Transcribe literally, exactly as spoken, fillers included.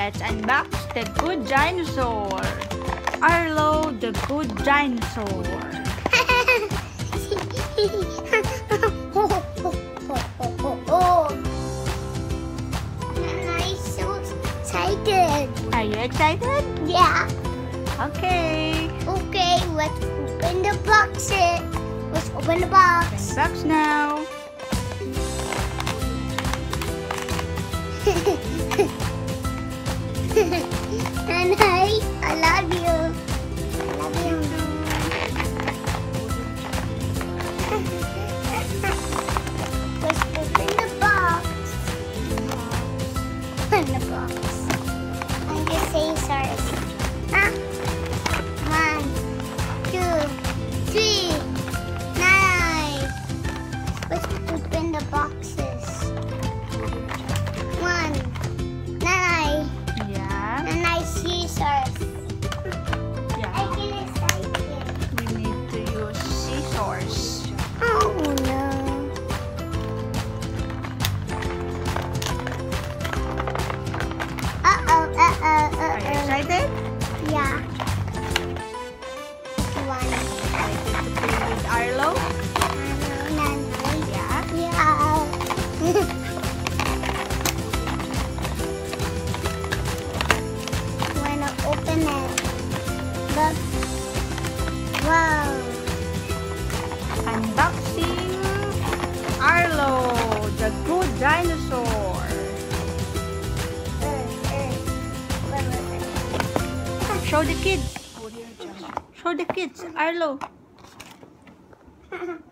Let's unbox the good dinosaur. Arlo, the good dinosaur. I'm so excited. Are you excited? Yeah. Okay. Okay, let's open the boxes. Let's open the box. Box now. And I, I love you. I love you. Let's open the box. Open the box. And the scissors. Huh? One, two, three, nine. Let's open the boxes. One, nine. Yeah. And I scissors. Yeah. I get excited. We need to use scissors. Oh no. Uh-oh, uh-oh, uh-oh. Are you excited? Yeah. One. Excited to play with Arlo? Yeah. Yeah. Wanna open it. Look. Wow. Unboxing Arlo, the good dinosaur. Show the kids. Show the kids, Arlo.